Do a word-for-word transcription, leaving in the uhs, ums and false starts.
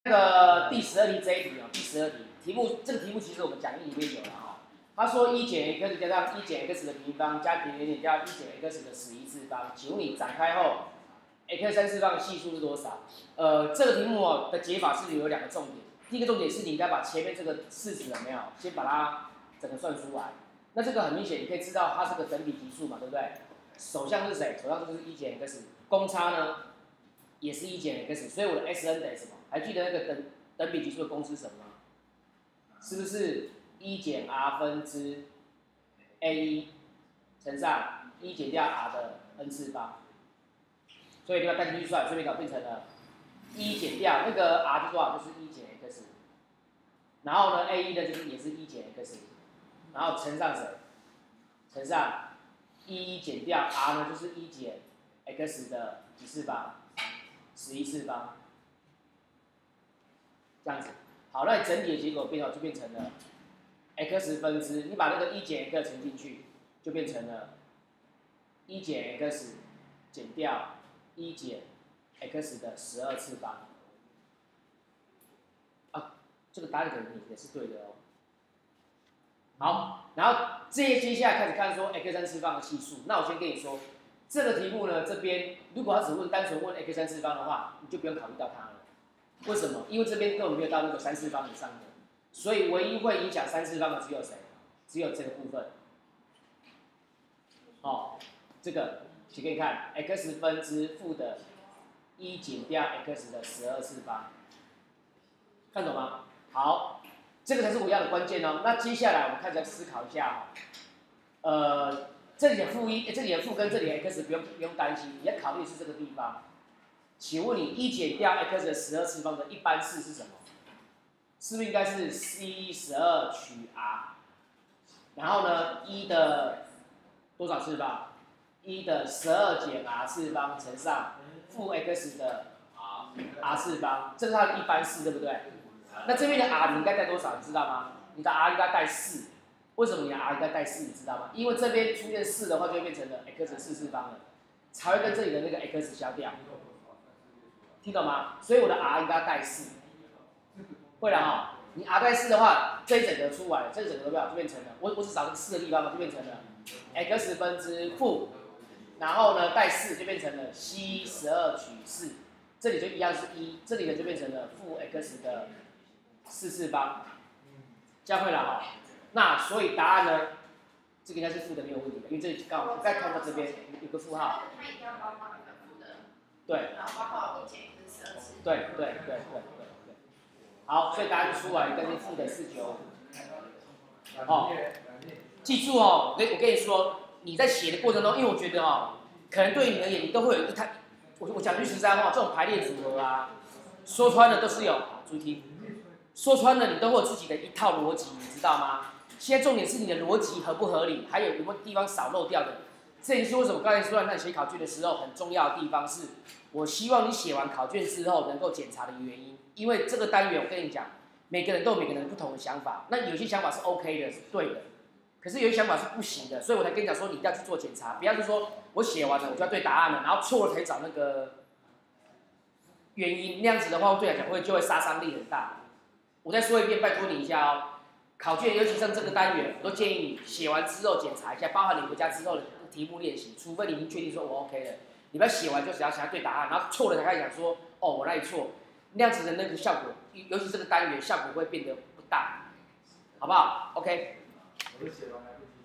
那个第十二题这一题哦，第十二题题目，这个题目其实我们讲义里面有了哈、哦。他说一减 x 加上一减 x 的平方加平原点加一减 x 的十一次方，请问你展开后 x 三次方的系数是多少？呃，这个题目哦的解法是有两个重点，第一个重点是你应该把前面这个式子有没有先把它整个算出来。那这个很明显，你可以知道它是个等比级数嘛，对不对？首项是谁？首项就是一减 x， 公差呢也是一减 x， 所以我的 Sn 等于什么？还记得那个等等比级数的公式是什么吗？是不是一减 r 分之 a 一乘上一减掉 r 的 n 次方？所以你把它带进去算，顺便搞变成了一减掉那个 r 是多少？就是一减 x， 然后呢 a 一呢就是也是一减 x， 然后乘上谁？乘上一减掉 r 呢就是一减 x 的几次方？十一次方。这样子，好，那你整体的结果变好就变成了 x 分之，你把那个一减 x 乘进去，就变成了一减 x 减掉一减 x 的十二次方。啊，这个答案可能也是对的哦。好，然后这接下来开始看说 x 三次方的系数。那我先跟你说，这个题目呢，这边如果他只问单纯问 x 三次方的话，你就不用考虑到它了。为什么？因为这边根本没有到那个三次方以上的，所以唯一会影响三次方的只有谁？只有这个部分。哦，这个请给你看 x 分之负的一减掉 x 的十二次方，看懂吗？好，这个才是我要的关键哦。那接下来我们开始来思考一下哦，呃，这里的负一，这里的负跟这里的 x 不用不用担心，你要考虑的是这个地方。请问你一减掉 x 的十二次方的一般式是什么？是不是应该是 c 十二取 r？ 然后呢，一的多少次方？一的十二减 r 次方乘上负 x 的 r 次方，这是它的一般式，对不对？那这边的 r 你应该带多少？你知道吗？你的 r 应该带四。为什么你的 r 应该带四？你知道吗？因为这边出现四的话，就会变成了 x 四次方了，才会跟这里的那个 x 消掉。听懂吗？所以我的 r 应该带四，会了哈。你 r 带四的话，这一整个出来了，这一整个都不要就变成了，我我只找这个四的地方嘛，就变成了 x 分之负，然后呢带四就变成了 c 十二取四，这里就一样是一，这里呢就变成了负 x 的四次方，这样会了哈。那所以答案呢，这个应该是负的没有问题的，因为这里刚好再看到这边有个负号。对。然后包括一减 x 十二次。对对对对对对。好，所以答案就出来，应该是负的四九五。哦，记住哦，我跟我跟你说，你在写的过程中，因为我觉得哦，可能对你而言，你都会有一套，我我讲句实在话，这种排列组合啊，说穿了都是有注意听，说穿了你都会有自己的一套逻辑，你知道吗？现在重点是你的逻辑合不合理，还有有没有地方少漏掉的。这也是为什么刚才说让你写考卷的时候很重要的地方是，我希望你写完考卷之后能够检查的原因。因为这个单元我跟你讲，每个人都有每个人不同的想法，那有些想法是 OK 的，是对的，可是有些想法是不行的，所以我才跟你讲说你一定要去做检查，不要是说我写完了我就要对答案了，然后错了才找那个原因，那样子的话对来讲会就会杀伤力很大。我再说一遍，拜托你一下哦。考卷，尤其像这个单元，我都建议你写完之后检查一下，包含你回家之后的题目练习，除非你已经确定说我 OK 了，你不要写完就只要想要对答案，然后错了才开始讲说哦我那里错，那样子的那个效果，尤其这个单元效果会变得不大，好不好 ？OK。我都写完来不及。